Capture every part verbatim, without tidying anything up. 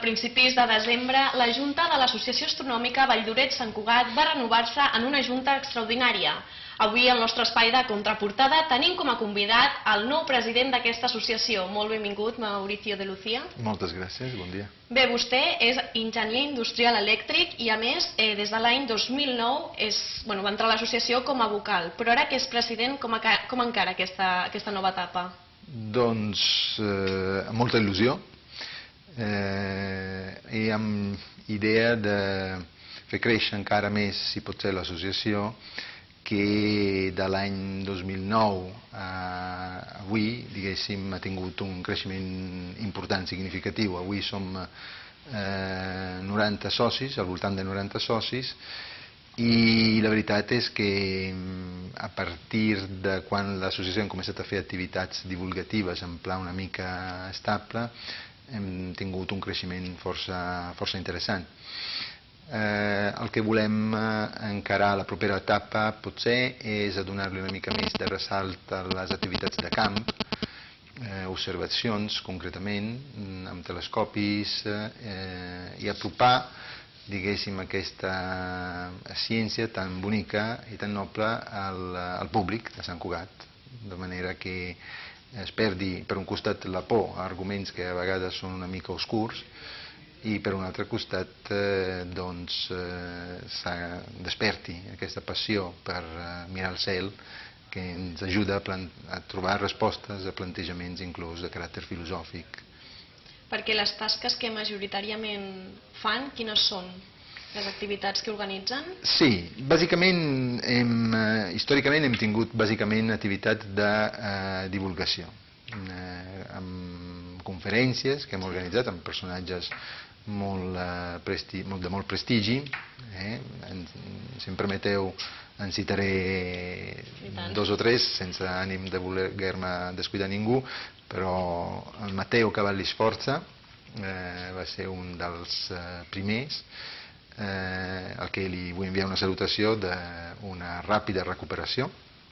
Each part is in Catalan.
principis de desembre, la Junta de l'Associació Astronòmica Valldoreix-Sant Cugat va renovar-se en una junta extraordinària. Avui, al nostre espai de contraportada, tenim com a convidat el nou president d'aquesta associació. Molt benvingut, Mauricio de Lucía. Moltes gràcies, bon dia. Bé, vostè és enginyer industrial elèctric i, a més, eh, des de l'any dos mil nou és, bueno, va entrar a l'associació com a vocal. Però ara que és president, com, a, com encara aquesta, aquesta nova etapa? Doncs eh, amb molta il·lusió eh, i amb idea de fer créixer encara més, si pot ser, l'associació, que de l'any dos mil nou a avui, diguéssim, ha tingut un creixement important, significatiu. Avui som eh, noranta socis, al voltant de noranta socis, i la veritat és que a partir de quan l'associació hem començat a fer activitats divulgatives en pla una mica estable, hem tingut un creixement força, força interessant. Eh, el que volem encarar a la propera etapa potser és a donar-li una mica més de ressalt a les activitats de camp, eh, observacions concretament amb telescopis eh, i apropar, diguéssim, aquesta ciència tan bonica i tan noble al, al públic de Sant Cugat, de manera que es perdi per un costat la por a arguments que a vegades són una mica oscurs, i per un altre costat eh, doncs, eh, desperti aquesta passió per eh, mirar el cel, que ens ajuda a, a trobar respostes a plantejaments inclús de caràcter filosòfic. Perquè les tasques que majoritàriament fan, quines són les activitats que organitzen? Sí, bàsicament, hem, eh, històricament hem tingut bàsicament activitats de eh, divulgació, eh, amb conferències que hem organitzat amb personatges molt, eh, presti, molt de molt prestigi. Eh? En, si em permeteu, en citaré dos o tres, sense ànim de voler-me descuidar ningú, però el Matteo Cavalli Sforza eh, va ser un dels eh, primers, eh, al que li vull enviar una salutació d'una ràpida recuperació.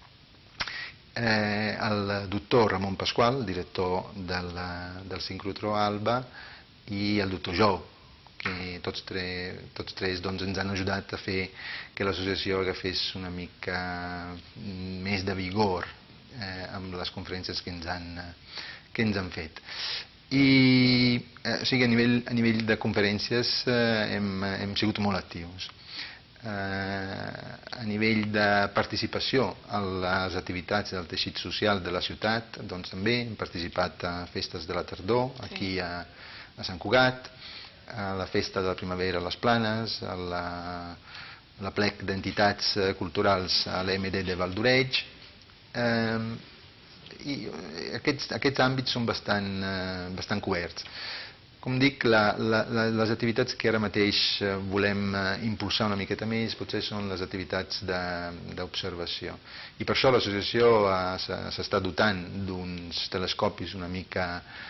Eh, el doctor Ramon Pasqual, director del, del sincrotró Alba, i el doctor Jou, que tots tres, tots tres doncs, ens han ajudat a fer que l'associació agafés una mica més de vigor eh, amb les conferències que ens han, que ens han fet. I eh, o sigui, a, nivell, a nivell de conferències eh, hem, hem sigut molt actius. Eh, a nivell de participació a les activitats del teixit social de la ciutat, doncs també hem participat a festes de la tardor, aquí a a Sant Cugat, a la festa de la primavera a les Planes, a la, la plec d'entitats culturals a l'E M D de Valldoreix. Eh, i aquests, aquests àmbits són bastant, eh, bastant coberts. Com dic, la, la, les activitats que ara mateix volem impulsar una miqueta més potser són les activitats d'observació. I per això l'associació s'està dotant d'uns telescopis una mica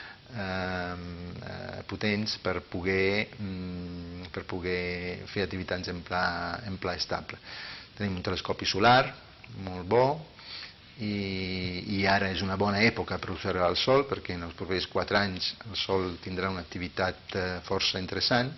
Eh, potents per poder, mm, per poder fer activitats en pla, en pla estable. Tenim un telescopi solar molt bo i, i ara és una bona època per observar el Sol, perquè en els propers quatre anys el Sol tindrà una activitat eh, força interessant,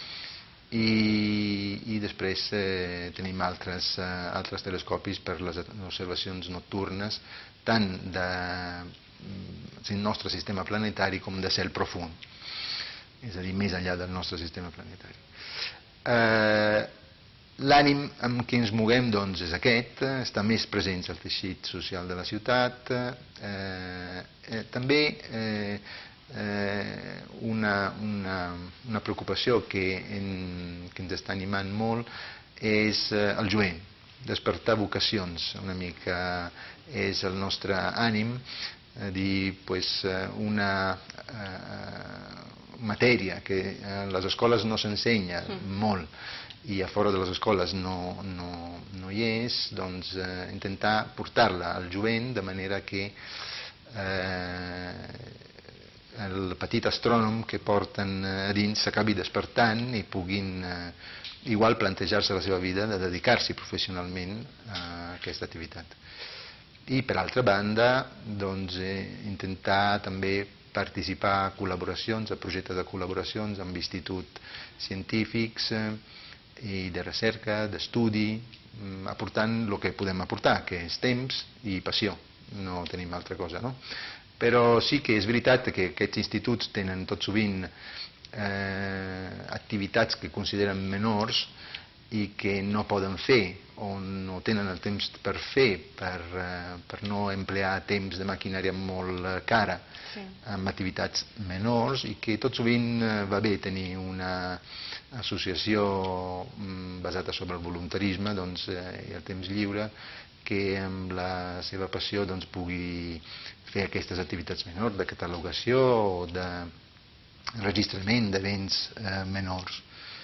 i, i després eh, tenim altres, eh, altres telescopis per les observacions nocturnes, tant de del nostre sistema planetari com de cel profund, és a dir, més enllà del nostre sistema planetari. Eh, L'ànim amb què ens moguem doncs, és aquest, està més present al teixit social de la ciutat, eh, eh, també eh, eh, una, una, una preocupació que, en, que ens està animant molt és eh, el jovent, despertar vocacions, una mica és el nostre ànim, dir pues, una eh, matèria que a les escoles no s'ensenya molt i a fora de les escoles no, no, no hi és, doncs eh, intentar portar-la al jovent de manera que eh, el petit astrònom que porten a dins s'acabi despertant i puguin eh, igual plantejar-se la seva vida de dedicar-s'hi professionalment a aquesta activitat. I per altra banda, doncs, eh, intentar també participar a col·laboracions, a projectes de col·laboracions amb instituts científics i de recerca, d'estudi, aportant el que podem aportar, que és temps i passió, no tenim altra cosa, no? Però sí que és veritat que aquests instituts tenen tot sovint eh, activitats que consideren menors i que no poden fer o no tenen el temps per fer per, eh, per no emplear temps de maquinària molt cara sí. amb activitats menors i que tot sovint va bé tenir una associació basada sobre el voluntarisme doncs, eh, i el temps lliure que amb la seva passió doncs, pugui fer aquestes activitats menors de catalogació o de registrament de béns eh, menors.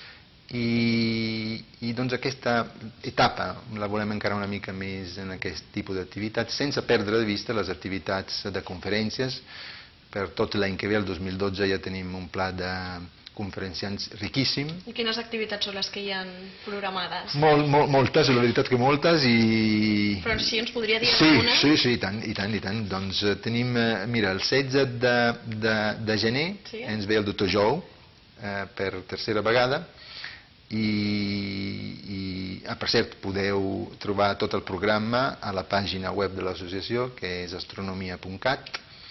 I, i doncs aquesta etapa la volem encarar una mica més en aquest tipus d'activitats sense perdre de vista les activitats de conferències. Per tot l'any que ve, el dos mil dotze, ja tenim un pla de conferenciants riquíssim. I quines activitats són les que hi ha programades? Mol, mol, moltes, la veritat que moltes i... Però si ens podria dir sí, alguna? Sí, sí, i tant, i tant, i tant. Doncs tenim, mira, el setze de, de, de gener sí. ens ve el doctor Jou eh, per tercera vegada. I, i ah, per cert, podeu trobar tot el programa a la pàgina web de l'associació, que és astronomia punt cat.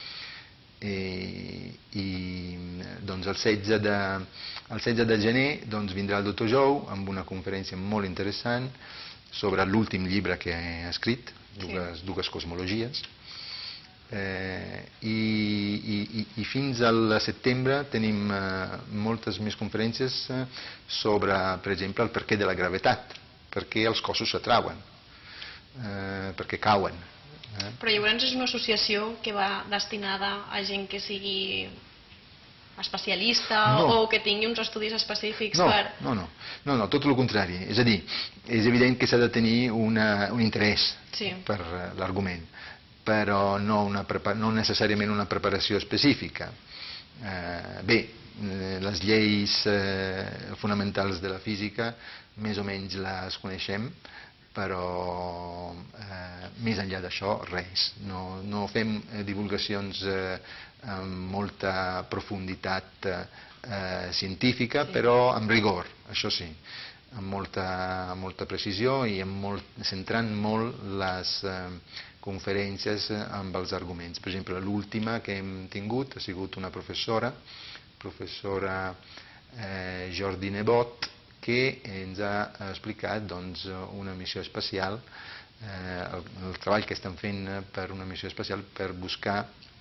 I, i doncs el setze de, el setze de gener doncs, vindrà el doctor Jou amb una conferència molt interessant sobre l'últim llibre que ha escrit, dues, sí. dues cosmologies. Eh, i, i, i fins al setembre tenim eh, moltes més conferències eh, sobre, per exemple, el perquè de la gravetat, perquè els cossos s'atrauen, eh, perquè cauen. Eh? Però llavors és una associació que va destinada a gent que sigui especialista no. o que tingui uns estudis específics no, per... No, no, no, no, tot el contrari. És a dir, és evident que s'ha de tenir una, un interès sí. per uh, l'argument, però no, una, no necessàriament una preparació específica. Eh, bé, les lleis eh, fonamentals de la física més o menys les coneixem, però eh, més enllà d'això res. No, no fem eh, divulgacions eh, amb molta profunditat eh, científica, sí. però amb rigor, això sí, amb molta, amb molta precisió i amb molt, centrant molt les eh, conferències amb els arguments. Per exemple, l'última que hem tingut ha sigut una professora, professora eh, Jordi Nebot, que ens ha explicat doncs, una missió espacial, eh, el, el treball que estan fent per una missió espacial per buscar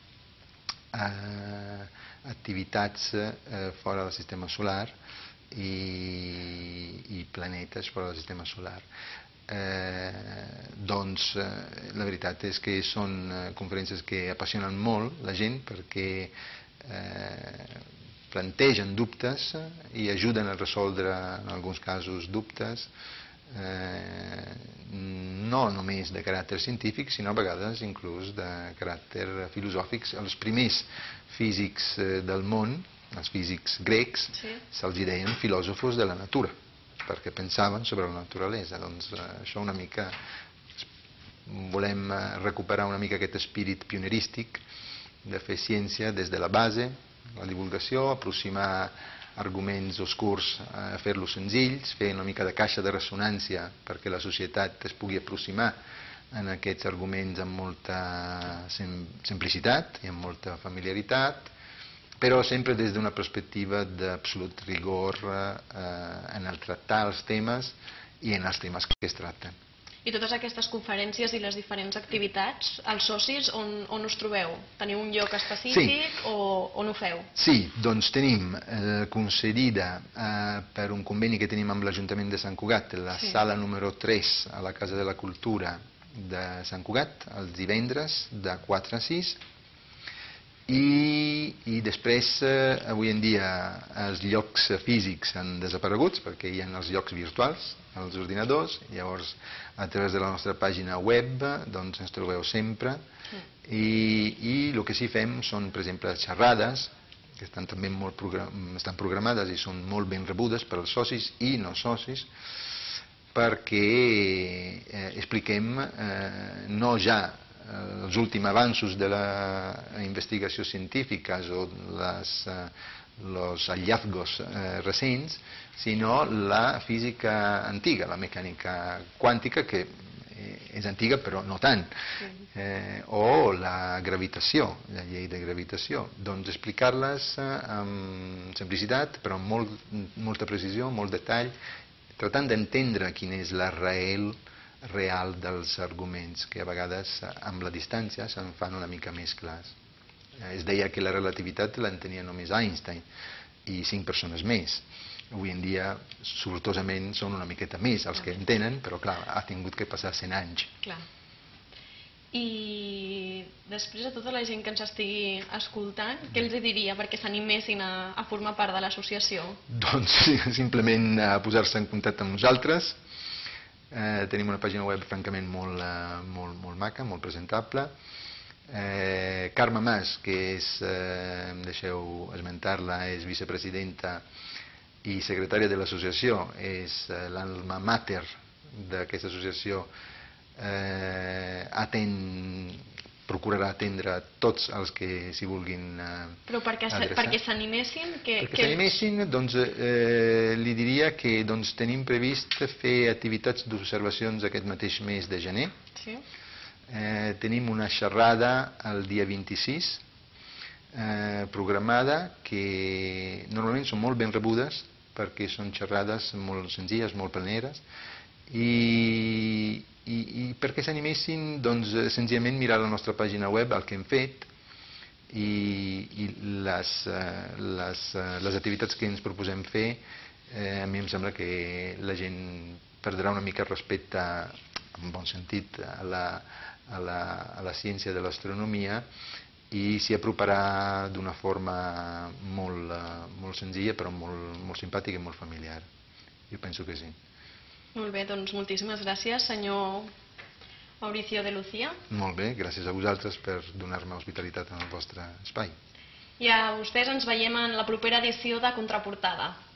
eh, activitats eh, fora del sistema solar i, i planetes fora del sistema solar. Eh, doncs eh, la veritat és que són eh, conferències que apassionen molt la gent perquè eh, plantegen dubtes i ajuden a resoldre en alguns casos dubtes eh, no només de caràcter científic sinó a vegades inclús de caràcter filosòfic. Els primers físics eh, del món, els físics grecs, sí. se'ls deien filòsofos de la natura perquè pensaven sobre la naturalesa. Doncs eh, això una mica volem recuperar una mica aquest espírit pionerístic de fer ciència des de la base, la divulgació, aproximar arguments oscurs, a fer-los senzills, fer una mica de caixa de ressonància perquè la societat es pugui aproximar en aquests arguments amb molta simplicitat i amb molta familiaritat, però sempre des d'una perspectiva d'absolut rigor eh, en el tractar els temes i en els temes que es tracten. I totes aquestes conferències i les diferents activitats, els socis, on, on us trobeu? Teniu un lloc específic sí. o on ho feu? Sí, doncs tenim eh, concedida eh, per un conveni que tenim amb l'Ajuntament de Sant Cugat, la sí. sala número tres a la Casa de la Cultura de Sant Cugat, els divendres de quatre a sis, I, i després, eh, avui en dia, els llocs físics han desaparegut perquè hi ha els llocs virtuals, els ordinadors, llavors a través de la nostra pàgina web doncs ens trobeu sempre i, i el que sí fem són, per exemple, xerrades que estan també molt program, estan programades i són molt ben rebudes per als socis i no socis perquè eh, expliquem eh, no ja els últims avanços de la investigació científica o les, els hallazgos recents, sinó la física antiga, la mecànica quàntica, que és antiga però no tant, eh, o la gravitació, la llei de gravitació. Doncs explicar-les amb simplicitat, però amb molt, molta precisió, molt detall, tratant d'entendre quina és la real, real dels arguments, que a vegades amb la distància se'n fan una mica més clars. Es deia que la relativitat l'entenia només Einstein i cinc persones més. Avui en dia, sortosament, són una miqueta més els que entenen, però clar, ha tingut que passar cent anys. Clar. I després de tota la gent que ens estigui escoltant, què els diria perquè s'animessin a, a formar part de l'associació? Doncs simplement a posar-se en contacte amb nosaltres. Eh, tenim una pàgina web francament molt, eh, molt, molt maca, molt presentable. Eh, Carme Mas, que és, eh, em deixeu esmentar-la, és vicepresidenta i secretària de l'associació, és l'alma mater d'aquesta associació, eh, atén, procurarà atendre tots els que s'hi vulguin adreçar. Però perquè, perquè s'animessin? Que, perquè que... s'animessin, doncs, eh, li diria que doncs, tenim previst fer activitats d'observacions aquest mateix mes de gener. Sí. Eh, tenim una xerrada el dia vint-i-sis, eh, programada, que normalment són molt ben rebudes, perquè són xerrades molt senzilles, molt planeres, i, i, i perquè s'animessin, doncs, senzillament mirar la nostra pàgina web, el que hem fet, i, i les, les, les activitats que ens proposem fer, eh, a mi em sembla que la gent perdrà una mica respecte, en bon sentit, a la, a la, a la ciència de l'astronomia, i s'hi aproparà d'una forma molt, molt senzilla però molt, molt simpàtica i molt familiar. Jo penso que sí. Molt bé, doncs moltíssimes gràcies, senyor Mauricio de Lucía. Molt bé, gràcies a vosaltres per donar-me hospitalitat en el vostre espai. I a vostès ens veiem en la propera edició de Contraportada.